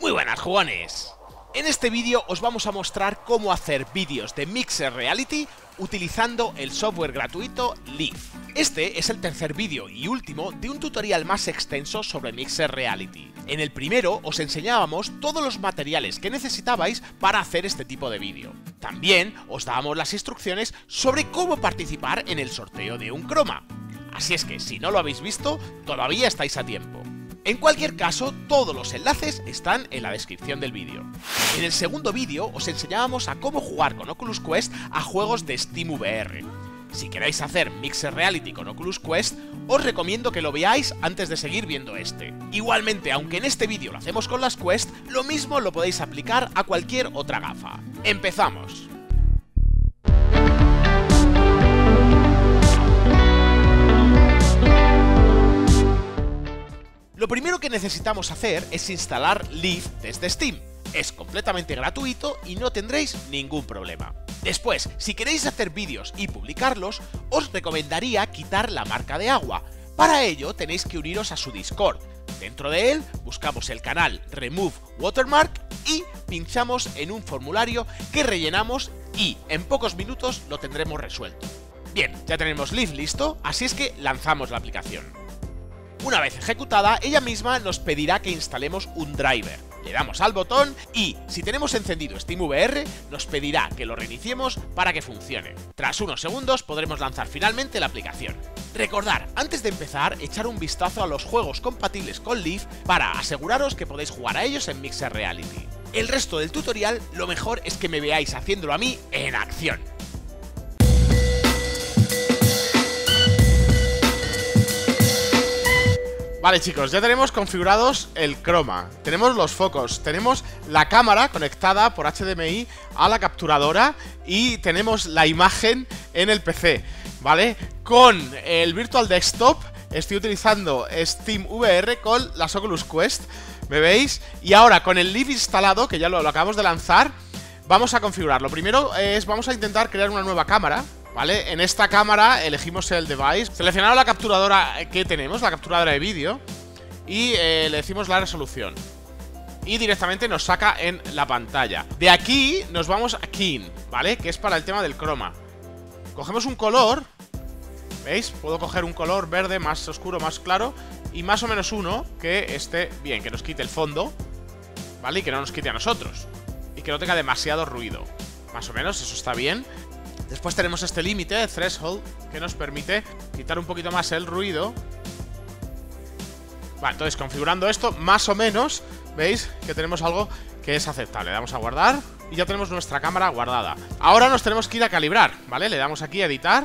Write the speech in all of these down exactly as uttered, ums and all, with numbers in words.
Muy buenas, jugones. En este vídeo os vamos a mostrar cómo hacer vídeos de Mixer Reality utilizando el software gratuito Leaf. Este es el tercer vídeo y último de un tutorial más extenso sobre Mixer Reality. En el primero os enseñábamos todos los materiales que necesitabais para hacer este tipo de vídeo. También os dábamos las instrucciones sobre cómo participar en el sorteo de un croma. Así es que si no lo habéis visto, todavía estáis a tiempo. En cualquier caso, todos los enlaces están en la descripción del vídeo. En el segundo vídeo os enseñábamos a cómo jugar con Oculus Quest a juegos de SteamVR. Si queréis hacer Mixer Reality con Oculus Quest, os recomiendo que lo veáis antes de seguir viendo este. Igualmente, aunque en este vídeo lo hacemos con las Quest, lo mismo lo podéis aplicar a cualquier otra gafa. ¡Empezamos! Lo primero que necesitamos hacer es instalar Leaf desde Steam. Es completamente gratuito y no tendréis ningún problema. Después, si queréis hacer vídeos y publicarlos, os recomendaría quitar la marca de agua. Para ello tenéis que uniros a su Discord. Dentro de él buscamos el canal Remove Watermark y pinchamos en un formulario que rellenamos y en pocos minutos lo tendremos resuelto. Bien, ya tenemos Leaf listo, así es que lanzamos la aplicación. Una vez ejecutada, ella misma nos pedirá que instalemos un driver. Le damos al botón y, si tenemos encendido SteamVR, nos pedirá que lo reiniciemos para que funcione. Tras unos segundos podremos lanzar finalmente la aplicación. Recordad, antes de empezar, echar un vistazo a los juegos compatibles con Leaf para aseguraros que podéis jugar a ellos en Mixer Reality. El resto del tutorial, lo mejor es que me veáis haciéndolo a mí en acción. Vale, chicos, ya tenemos configurados el croma, tenemos los focos, tenemos la cámara conectada por H D M I a la capturadora y tenemos la imagen en el P C, ¿vale? Con el Virtual Desktop estoy utilizando SteamVR con las Oculus Quest, ¿me veis? Y ahora con el Leaf instalado, que ya lo, lo acabamos de lanzar, vamos a configurar. Lo primero es, vamos a intentar crear una nueva cámara. ¿Vale? En esta cámara elegimos el device, seleccionamos la capturadora que tenemos, la capturadora de vídeo, y eh, le decimos la resolución. Y directamente nos saca en la pantalla. De aquí nos vamos a Keen, ¿vale? Que es para el tema del croma. Cogemos un color, ¿veis? Puedo coger un color verde más oscuro, más claro, y más o menos uno que esté bien, que nos quite el fondo, ¿vale? Y que no nos quite a nosotros. Y que no tenga demasiado ruido. Más o menos, eso está bien. Después tenemos este límite, threshold, que nos permite quitar un poquito más el ruido. Vale, entonces configurando esto, más o menos, veis que tenemos algo que es aceptable. Le damos a guardar y ya tenemos nuestra cámara guardada. Ahora nos tenemos que ir a calibrar, ¿vale? Le damos aquí a editar,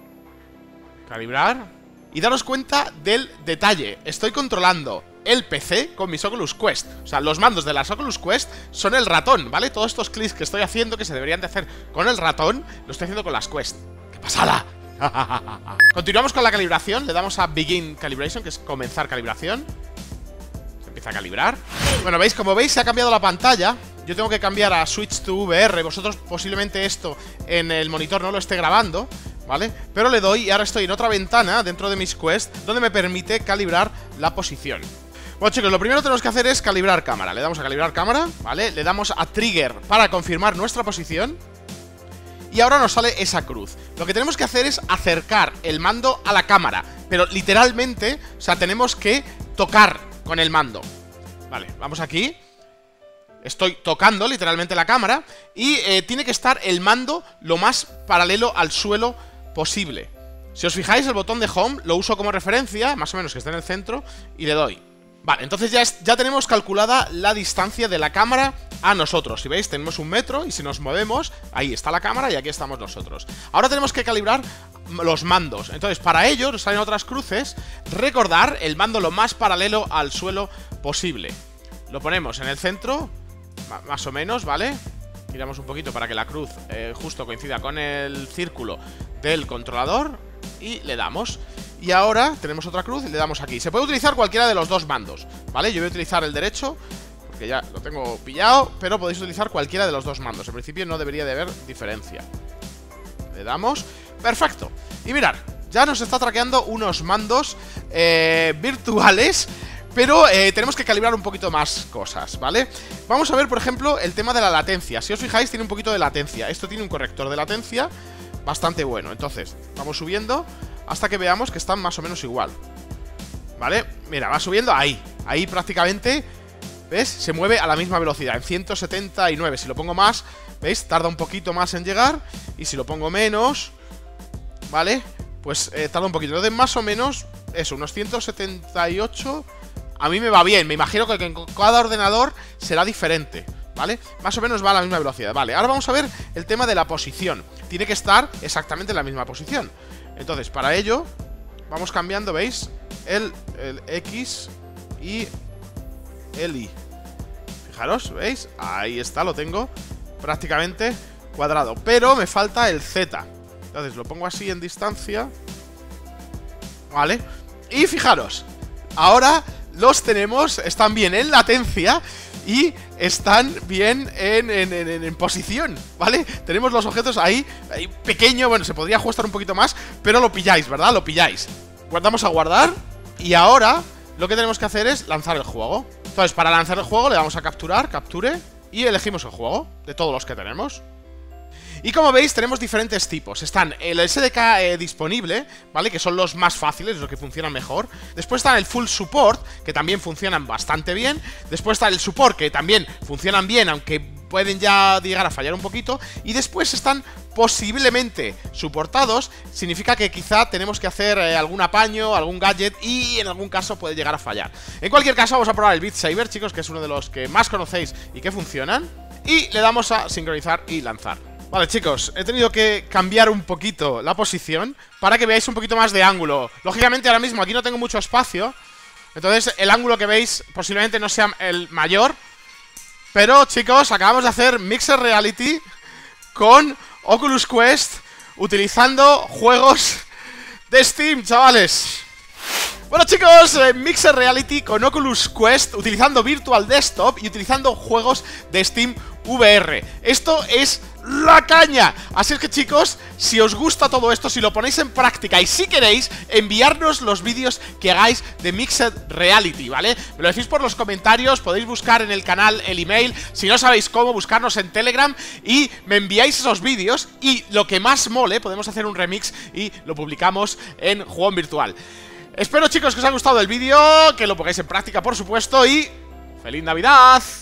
calibrar, y daros cuenta del detalle. Estoy controlando el P C con mis Oculus Quest. O sea, los mandos de las Oculus Quest son el ratón, ¿vale? Todos estos clics que estoy haciendo, que se deberían de hacer con el ratón, lo estoy haciendo con las Quest. ¡Qué pasada! Continuamos con la calibración. Le damos a Begin Calibration, que es comenzar calibración. Se empieza a calibrar. Bueno, veis, como veis se ha cambiado la pantalla. Yo tengo que cambiar a Switch to V R. Vosotros posiblemente esto en el monitor no lo esté grabando, ¿vale? Pero le doy y ahora estoy en otra ventana dentro de mis Quest donde me permite calibrar la posición. Bueno, chicos, lo primero que tenemos que hacer es calibrar cámara. Le damos a calibrar cámara, ¿vale? Le damos a trigger para confirmar nuestra posición. Y ahora nos sale esa cruz. Lo que tenemos que hacer es acercar el mando a la cámara. Pero literalmente, o sea, tenemos que tocar con el mando. Vale, vamos aquí. Estoy tocando literalmente la cámara. Y eh, tiene que estar el mando lo más paralelo al suelo posible. Si os fijáis, el botón de home lo uso como referencia, más o menos que esté en el centro, y le doy. Vale, entonces ya, es, ya tenemos calculada la distancia de la cámara a nosotros. Si veis, tenemos un metro y si nos movemos, ahí está la cámara y aquí estamos nosotros. Ahora tenemos que calibrar los mandos. Entonces, para ello, nos salen otras cruces. Recordar el mando lo más paralelo al suelo posible. Lo ponemos en el centro, más o menos, ¿vale? Giramos un poquito para que la cruz eh, justo coincida con el círculo del controlador y le damos. Y ahora tenemos otra cruz y le damos aquí. Se puede utilizar cualquiera de los dos mandos, ¿vale? Yo voy a utilizar el derecho porque ya lo tengo pillado, pero podéis utilizar cualquiera de los dos mandos. En principio no debería de haber diferencia. Le damos. Perfecto. Y mirad, ya nos está traqueando unos mandos eh, virtuales pero eh, tenemos que calibrar un poquito más cosas, ¿vale? Vamos a ver, por ejemplo, el tema de la latencia. Si os fijáis, tiene un poquito de latencia. Esto tiene un corrector de latencia bastante bueno. Entonces, vamos subiendo hasta que veamos que están más o menos igual, ¿vale? Mira, va subiendo ahí. Ahí prácticamente, ¿ves? Se mueve a la misma velocidad, en ciento setenta y nueve. Si lo pongo más, ¿veis? Tarda un poquito más en llegar. Y si lo pongo menos, ¿vale? Pues eh, tarda un poquito. Entonces, más o menos, eso, unos ciento setenta y ocho. A mí me va bien. Me imagino que en cada ordenador será diferente, ¿vale? Más o menos va a la misma velocidad. Vale, ahora vamos a ver el tema de la posición. Tiene que estar exactamente en la misma posición. Entonces, para ello, vamos cambiando, ¿veis? El, el X y el Y. Fijaros, ¿veis? Ahí está, lo tengo prácticamente cuadrado. Pero me falta el Z. Entonces lo pongo así en distancia, ¿vale? Y fijaros, ahora los tenemos, están bien en latencia y están bien en, en, en, en posición, ¿vale? Tenemos los objetos ahí, ahí pequeño, bueno, se podría ajustar un poquito más, pero lo pilláis, ¿verdad? Lo pilláis. Guardamos a guardar y ahora lo que tenemos que hacer es lanzar el juego. Entonces, para lanzar el juego le damos a capturar, capture y elegimos el juego de todos los que tenemos. Y como veis, tenemos diferentes tipos. Están el S D K eh, disponible, ¿vale? Que son los más fáciles, los que funcionan mejor. Después está el Full Support, que también funcionan bastante bien. Después está el Support, que también funcionan bien, aunque pueden ya llegar a fallar un poquito. Y después están posiblemente soportados. Significa que quizá tenemos que hacer eh, algún apaño, algún gadget, y en algún caso puede llegar a fallar. En cualquier caso, vamos a probar el Beat Saber, chicos, que es uno de los que más conocéis y que funcionan. Y le damos a sincronizar y lanzar. Vale, chicos, he tenido que cambiar un poquito la posición para que veáis un poquito más de ángulo. Lógicamente ahora mismo aquí no tengo mucho espacio, entonces el ángulo que veis posiblemente no sea el mayor. Pero, chicos, acabamos de hacer Mixed Reality con Oculus Quest utilizando juegos de Steam, chavales. Bueno, chicos, eh, Mixed Reality con Oculus Quest utilizando Virtual Desktop y utilizando juegos de Steam V R. Esto es la caña. Así es que, chicos, si os gusta todo esto, si lo ponéis en práctica y si queréis, enviarnos los vídeos que hagáis de Mixed Reality, ¿vale? Me lo decís por los comentarios, podéis buscar en el canal el email, si no sabéis cómo, buscarnos en Telegram y me enviáis esos vídeos y lo que más mole, podemos hacer un remix y lo publicamos en Juegón Virtual. Espero, chicos, que os haya gustado el vídeo, que lo pongáis en práctica, por supuesto, y ¡feliz Navidad!